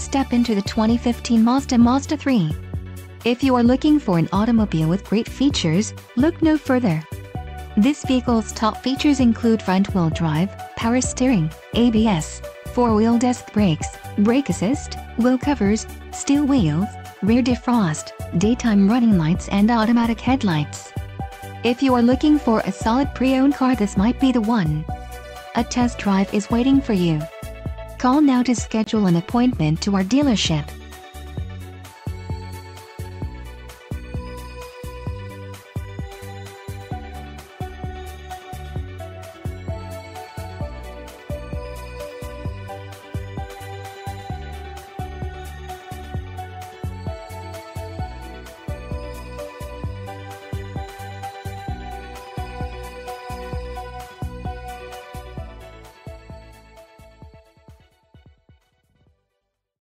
step into the 2015 Mazda Mazda3. If you are looking for an automobile with great features, look no further. This vehicle's top features include front-wheel drive, power steering, ABS, four-wheel disc brakes, brake assist, wheel covers, steel wheels, rear defrost, daytime running lights and automatic headlights. If you are looking for a solid pre-owned car, this might be the one. A test drive is waiting for you. Call now to schedule an appointment to our dealership.